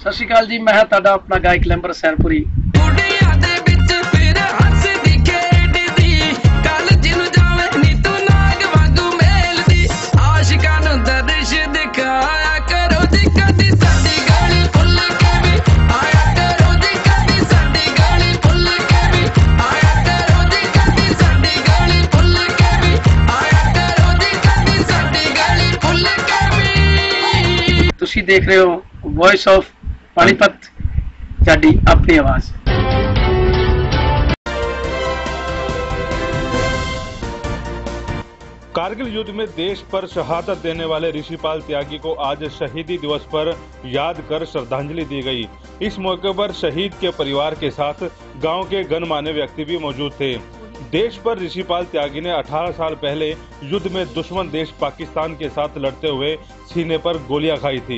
सत श्री अकाल जी, मैं हां तुहाडा अपना गायक लंबर सैनपुरी। तुसी देख रहे हो वॉइस ऑफ पानीपत, साडी अपनी आवाज। कारगिल युद्ध में देश पर शहादत देने वाले ऋषिपाल त्यागी को आज शहीदी दिवस पर याद कर श्रद्धांजलि दी गई। इस मौके पर शहीद के परिवार के साथ गांव के गणमान्य व्यक्ति भी मौजूद थे। देश पर ऋषिपाल त्यागी ने 18 साल पहले युद्ध में दुश्मन देश पाकिस्तान के साथ लड़ते हुए सीने पर गोलियां खाई थी।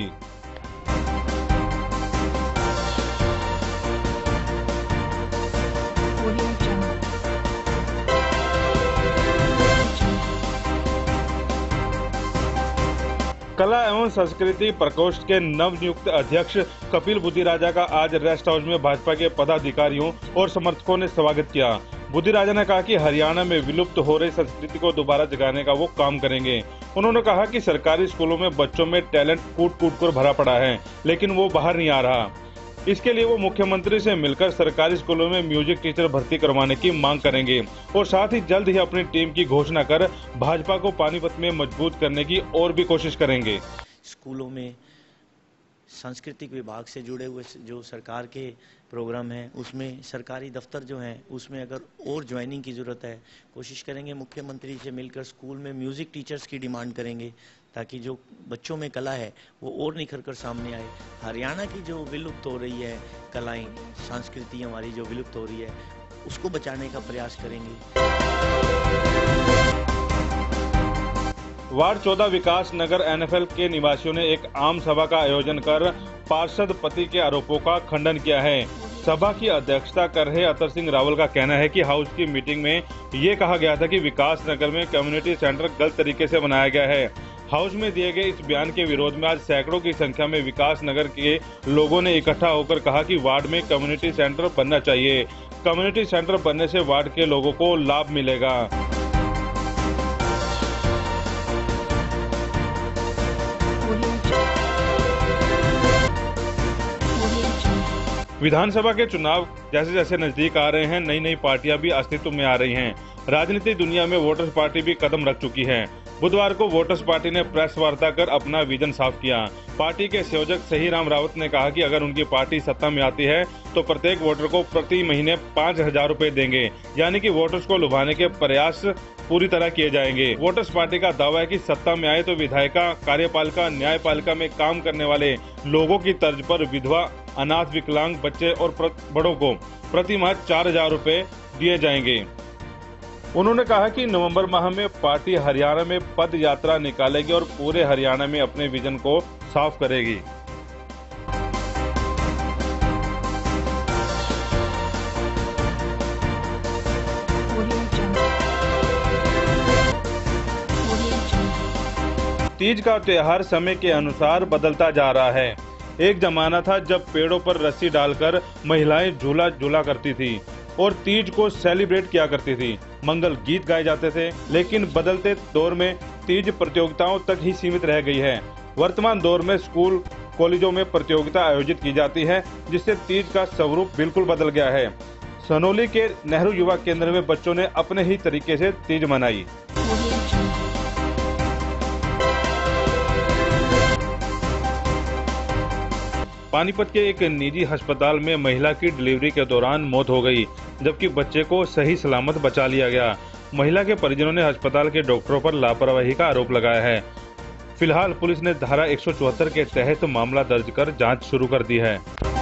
कला एवं संस्कृति प्रकोष्ठ के नवनियुक्त अध्यक्ष कपिल बुद्धिराजा का आज रेस्ट हाउस में भाजपा के पदाधिकारियों और समर्थकों ने स्वागत किया। बुद्धिराजा ने कहा कि हरियाणा में विलुप्त हो रही संस्कृति को दोबारा जगाने का वो काम करेंगे। उन्होंने कहा कि सरकारी स्कूलों में बच्चों में टैलेंट कूट कूट कर भरा पड़ा है, लेकिन वो बाहर नहीं आ रहा। इसके लिए वो मुख्यमंत्री से मिलकर सरकारी स्कूलों में म्यूजिक टीचर भर्ती करवाने की मांग करेंगे और साथ ही जल्द ही अपनी टीम की घोषणा कर भाजपा को पानीपत में मजबूत करने की और भी कोशिश करेंगे। स्कूलों में सांस्कृतिक विभाग से जुड़े हुए जो सरकार के प्रोग्राम हैं, उसमें सरकारी दफ्तर जो हैं उसमें अगर और ज्वाइनिंग की ज़रूरत है, कोशिश करेंगे मुख्यमंत्री से मिलकर स्कूल में म्यूज़िक टीचर्स की डिमांड करेंगे ताकि जो बच्चों में कला है वो और निखर कर सामने आए। हरियाणा की जो विलुप्त हो रही है कलाएं, संस्कृति हमारी जो विलुप्त हो रही है, उसको बचाने का प्रयास करेंगे। वार्ड 14 विकास नगर एनएफएल के निवासियों ने एक आम सभा का आयोजन कर पार्षद पति के आरोपों का खंडन किया है। सभा की अध्यक्षता कर रहे अतर सिंह रावल का कहना है कि हाउस की मीटिंग में ये कहा गया था कि विकास नगर में कम्युनिटी सेंटर गलत तरीके से बनाया गया है। हाउस में दिए गए इस बयान के विरोध में आज सैकड़ों की संख्या में विकास नगर के लोगों ने इकट्ठा होकर कहा कि वार्ड में कम्युनिटी सेंटर बनना चाहिए। कम्युनिटी सेंटर बनने से वार्ड के लोगों को लाभ मिलेगा। विधानसभा के चुनाव जैसे जैसे नजदीक आ रहे हैं, नई नई पार्टियां भी अस्तित्व में आ रही हैं। राजनीतिक दुनिया में वोटर्स पार्टी भी कदम रख चुकी है। बुधवार को वोटर्स पार्टी ने प्रेस वार्ता कर अपना विजन साफ किया। पार्टी के संयोजक सहीराम रावत ने कहा कि अगर उनकी पार्टी सत्ता में आती है तो प्रत्येक वोटर को प्रति महीने 5,000 रुपए देंगे, यानी कि वोटर्स को लुभाने के प्रयास पूरी तरह किए जाएंगे। वोटर्स पार्टी का दावा है कि सत्ता में आए तो विधायिका, कार्यपालिका, न्यायपालिका में काम करने वाले लोगों की तर्ज पर विधवा, अनाथ, विकलांग बच्चे और बड़ों को प्रति माह 4,000 रुपए दिए जाएंगे। उन्होंने कहा कि नवंबर माह में पार्टी हरियाणा में पद यात्रा निकालेगी और पूरे हरियाणा में अपने विजन को साफ करेगी। तीज का त्योहार समय के अनुसार बदलता जा रहा है। एक जमाना था जब पेड़ों पर रस्सी डालकर महिलाएं झूला झूला करती थी और तीज को सेलिब्रेट किया करती थी। मंगल गीत गाए जाते थे, लेकिन बदलते दौर में तीज प्रतियोगिताओं तक ही सीमित रह गई है। वर्तमान दौर में स्कूल, कॉलेजों में प्रतियोगिता आयोजित की जाती है, जिससे तीज का स्वरूप बिल्कुल बदल गया है। सनोली के नेहरू युवा केंद्र में बच्चों ने अपने ही तरीके से तीज मनाई। पानीपत के एक निजी अस्पताल में महिला की डिलीवरी के दौरान मौत हो गई, जबकि बच्चे को सही सलामत बचा लिया गया। महिला के परिजनों ने अस्पताल के डॉक्टरों पर लापरवाही का आरोप लगाया है। फिलहाल पुलिस ने धारा 174 के तहत मामला दर्ज कर जांच शुरू कर दी है।